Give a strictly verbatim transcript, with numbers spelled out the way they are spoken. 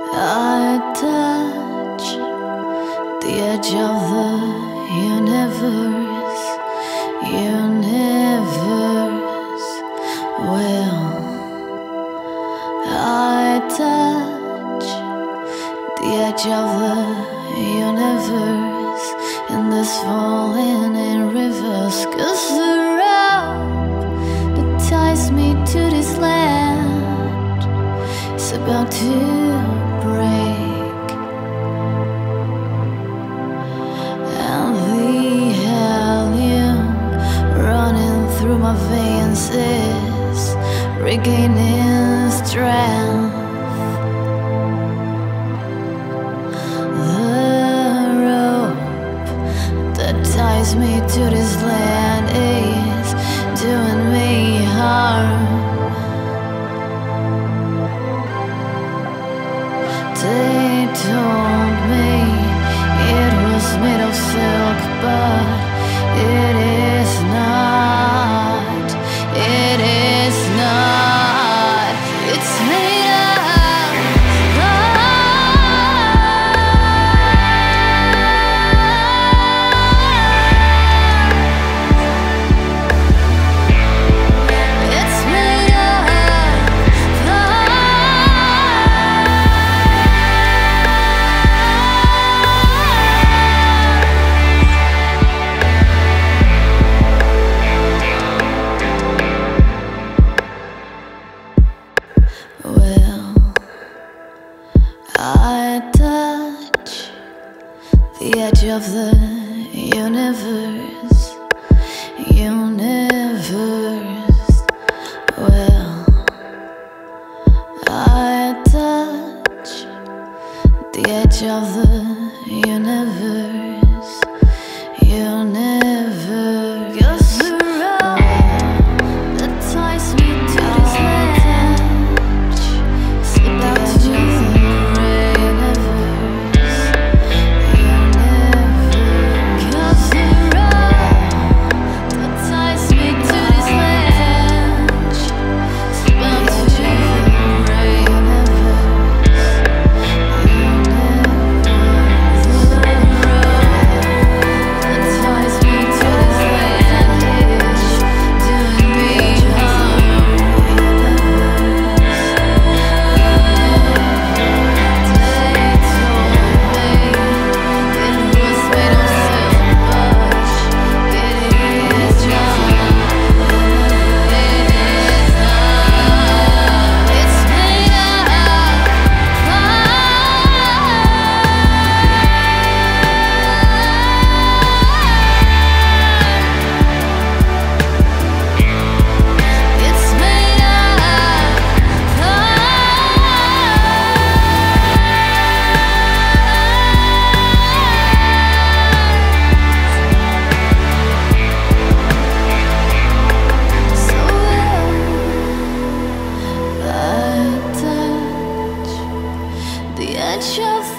I touch the edge of the universe, universe. Well, I touch the edge of the universe in this falling in rivers, 'cause the rope that ties me to this land is about to break, and the helium running through my veins is regaining strength. The rope that ties me to this land is doing me harm. They told me it was made of silk, but it is not. It is not. It's made of It's made of Well, I touch the edge of the universe, universe. Well, I touch the edge of the universe, universe. 'Cause the rope that ties me to this land is about to break, universe, universe. 'Cause the rope that ties me to this land is about to break, universe, universe. The rope that ties me to this land is doing me harm, universe, universe. They told me it was made of silk, but it is not. It is not. It's made of It's made of So I touch the edge of